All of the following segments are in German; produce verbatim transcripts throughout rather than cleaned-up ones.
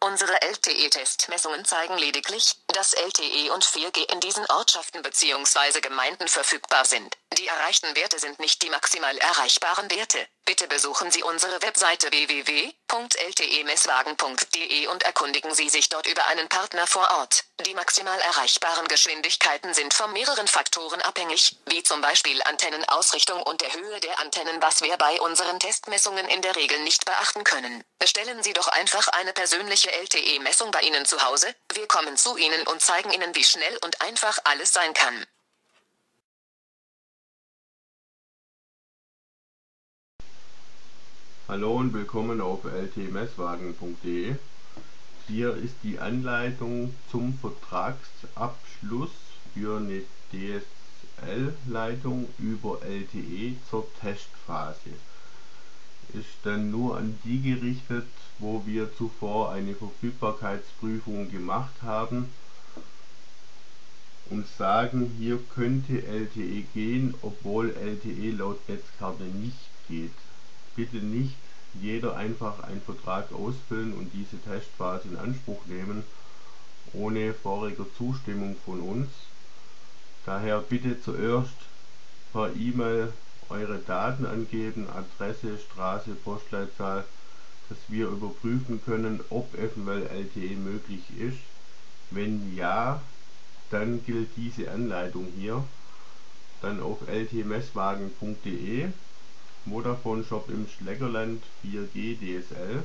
Unsere L T E-Testmessungen zeigen lediglich, dass L T E und vier G in diesen Ortschaften bzw. Gemeinden verfügbar sind. Die erreichten Werte sind nicht die maximal erreichbaren Werte. Bitte besuchen Sie unsere Webseite w w w punkt l t e messwagen punkt d e und erkundigen Sie sich dort über einen Partner vor Ort. Die maximal erreichbaren Geschwindigkeiten sind von mehreren Faktoren abhängig, wie zum Beispiel Antennenausrichtung und der Höhe der Antennen, was wir bei unseren Testmessungen in der Regel nicht beachten können. Bestellen Sie doch einfach eine persönliche L T E-Messung bei Ihnen zu Hause. Wir kommen zu Ihnen und zeigen Ihnen, wie schnell und einfach alles sein kann. Hallo und willkommen auf l t e messwagen punkt d e. Hier ist die Anleitung zum Vertragsabschluss für eine D S L-Leitung über L T E zur Testphase. Ist dann nur an die gerichtet, wo wir zuvor eine Verfügbarkeitsprüfung gemacht haben und sagen, hier könnte L T E gehen, obwohl L T E laut Netzkarte nicht geht. Bitte nicht jeder einfach einen Vertrag ausfüllen und diese Testphase in Anspruch nehmen, ohne vorige Zustimmung von uns. Daher bitte zuerst per E-Mail eure Daten angeben, Adresse, Straße, Postleitzahl, dass wir überprüfen können, ob eventuell L T E möglich ist. Wenn ja, dann gilt diese Anleitung hier. Dann auf l t e messwagen punkt d e, Vodafone Shop im Schleckerland vier G D S L.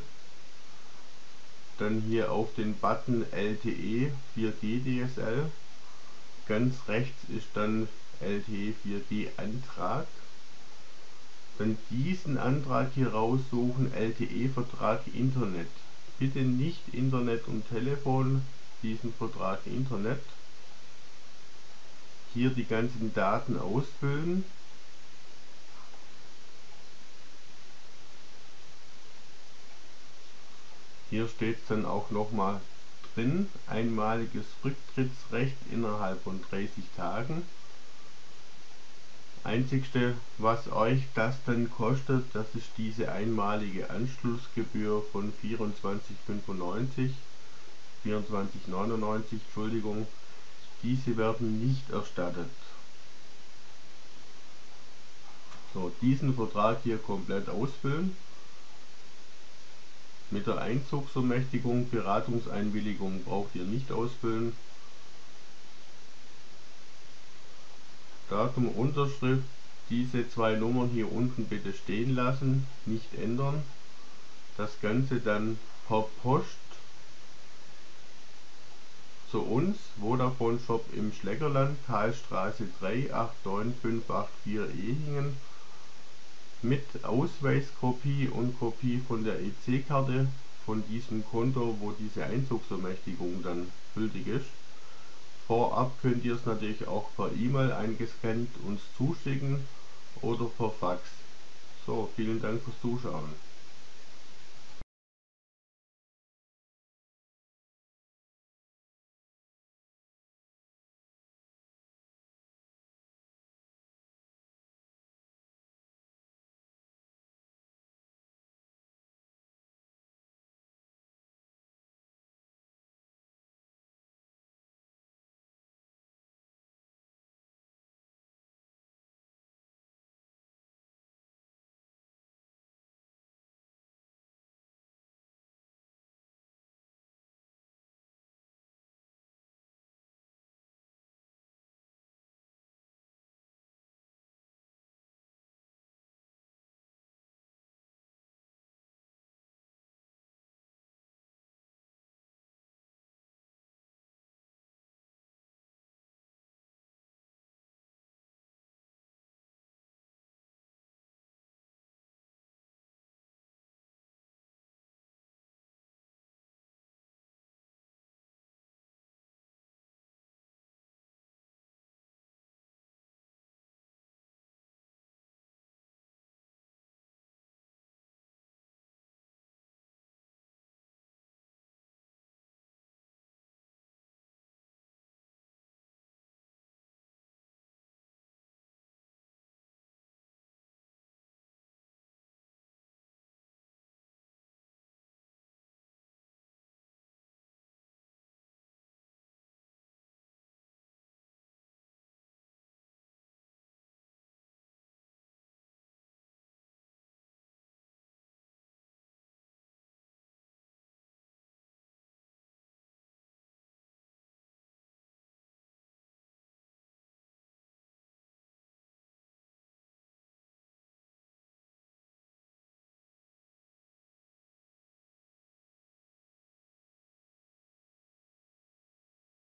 Dann hier auf den Button L T E vier G D S L. Ganz rechts ist dann L T E vier G Antrag. Dann diesen Antrag hier raussuchen, L T E-Vertrag Internet. Bitte nicht Internet und Telefon, diesen Vertrag Internet. Hier die ganzen Daten ausfüllen. Hier steht es dann auch nochmal drin, einmaliges Rücktrittsrecht innerhalb von dreißig Tagen. Einzigste, was euch das dann kostet, das ist diese einmalige Anschlussgebühr von vierundzwanzig fünfundneunzig, vierundzwanzig neunundneunzig, Entschuldigung, diese werden nicht erstattet. So, diesen Vertrag hier komplett ausfüllen. Mit der Einzugsermächtigung, Beratungseinwilligung braucht ihr nicht ausfüllen. Datum, Unterschrift, diese zwei Nummern hier unten bitte stehen lassen, nicht ändern. Das Ganze dann per Post zu uns, Vodafone Shop im Schleckerland, Karlstraße drei acht neun fünf acht vier Ehingen, mit Ausweiskopie und Kopie von der E C-Karte von diesem Konto, wo diese Einzugsermächtigung dann gültig ist. Vorab könnt ihr es natürlich auch per E-Mail eingescannt uns zuschicken oder per Fax. So, vielen Dank fürs Zuschauen.